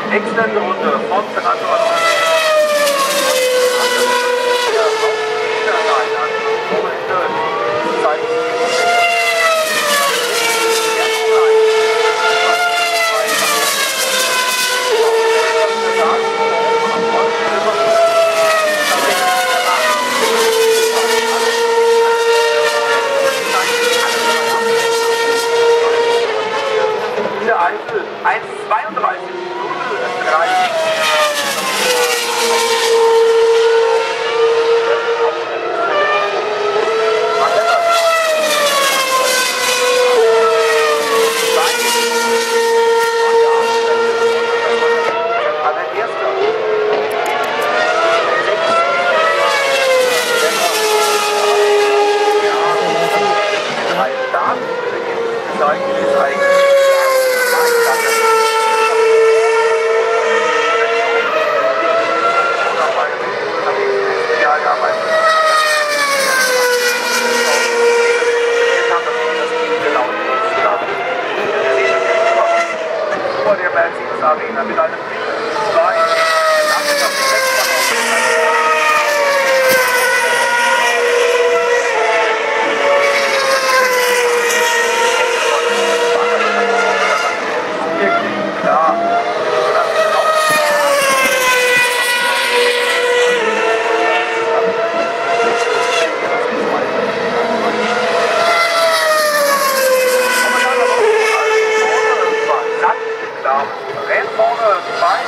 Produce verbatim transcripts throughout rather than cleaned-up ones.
Extended Runde von Fernando Alonso. eins zweiunddreißig null drei. Der Mercedes Arena mit einem zwei wirklich klar. Rennt vorne bei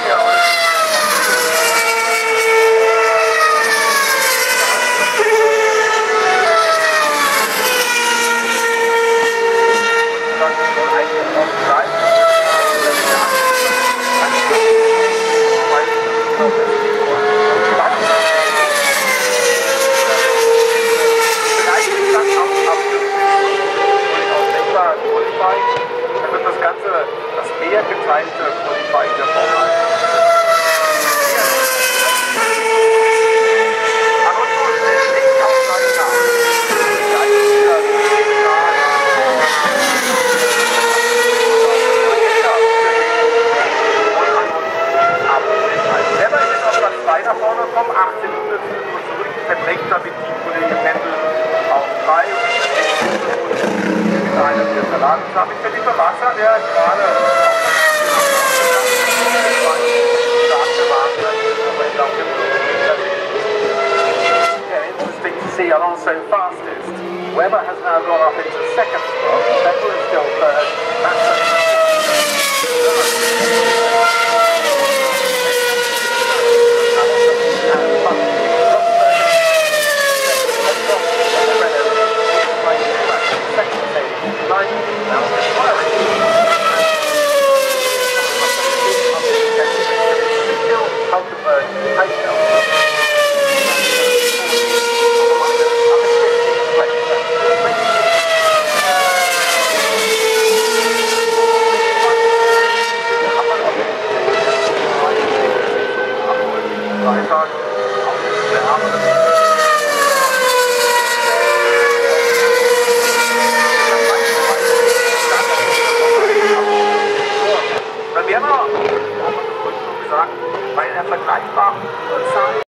Da wird das Ganze, das mehr geteilte Qualifying der Formel eins. Alonso stellt sich auf seinen Namen. Selber ist auf Platz zwei nach vorne gekommen, achtzehn Minuten zurück, verdrängt damit Teamkollege Pendel auf drei mit einem Verlag. Ich bin Felipe Massa, der gerade interesting to see Alonso fastest. Webber has now gone up into second spot. Vettel is still third. Massa Weil er vergleichbar